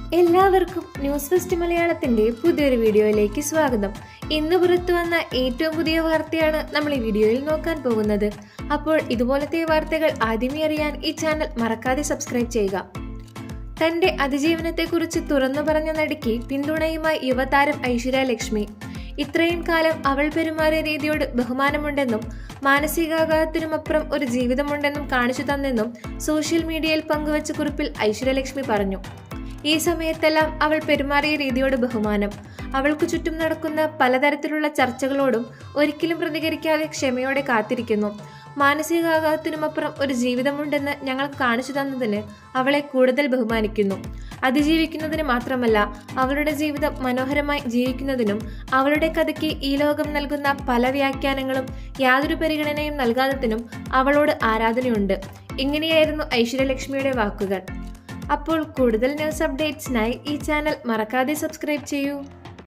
എല്ലാവർക്കും news first മലയാളത്തിന്റെ പുതിയൊരു വീഡിയോയിലേക്ക് സ്വാഗതം. ഇന്ന് പുറത്തു വന്ന ഏറ്റവും പുതിയ വാർത്തയാണ് നമ്മൾ ഈ വീഡിയോയിൽ നോക്കാൻ പോകുന്നത്. അപ്പോൾ ഇതുപോലത്തെ വാർത്തകൾ ആദ്യമേ അറിയാൻ ഈ ചാനൽ മറക്കാതെ സബ്സ്ക്രൈബ് ചെയ്യുക. തന്റെ അതിജീവനത്തെക്കുറിച്ച് തുറന്നു പറഞ്ഞ നടിക്ക് പിന്തുണയുമായി യുവതാരം ഐശ്വര്യ ലക്ഷ്മി. ഇത്രയും കാലം അവൾ പെരുമാറിയ രീതിയോട് ബഹുമാനമുണ്ടെന്നും മാനസികാഘാതത്തിനുമപ്പുറം ഒരു ജീവിതമുണ്ടെന്നും കാണിച്ചു തന്നെന്നും സോഷ്യൽ മീഡിയയിൽ പങ്കുവച്ച കുറിപ്പിൽ ഐശ്വര്യ ലക്ഷ്മി പറഞ്ഞു. ഈ സമയത്തെല്ലാം അവൾ പെരുമാറിയ രീതിയോട് ബഹുമാനം. അവൾക്ക് ചുറ്റും നടക്കുന്ന പലതരത്തിലുള്ള ചർച്ചകളോടും ഒരിക്കലും പ്രതികരിക്കാതെ ക്ഷമയോടെ കാത്തിരിക്കുന്നു. മാനസികാഘാതത്തിനുമപ്പുറം ഒരു ജീവിതമുണ്ടെന്ന് ഞങ്ങൾ കാണിച്ചു തന്നതിന് അവളെ കൂടുതൽ ബഹുമാനിക്കുന്നു. അതിജീവിക്കുന്നതിന് മാത്രമല്ല, അവളുടെ ജീവിതം മനോഹരമായി ജീവിക്കുന്നതിനും അവളുടെ കഥയ്ക്ക് ഈ ലോകം നൽകുന്ന പല വ്യാഖ്യാനങ്ങളും യാതൊരു പരിഗണനയും നൽകാത്തതിനും അവളോട് ആരാധനയുണ്ട്. ഇങ്ങനെയായിരുന്നു ഐശ്വര്യലക്ഷ്മിയുടെ വാക്കുകൾ. അപ്പോൾ കൂടുതൽ ന്യൂസ് അപ്ഡേറ്റ്സിനായി ഈ ചാനൽ മറക്കാതെ സബ്സ്ക്രൈബ് ചെയ്യൂ.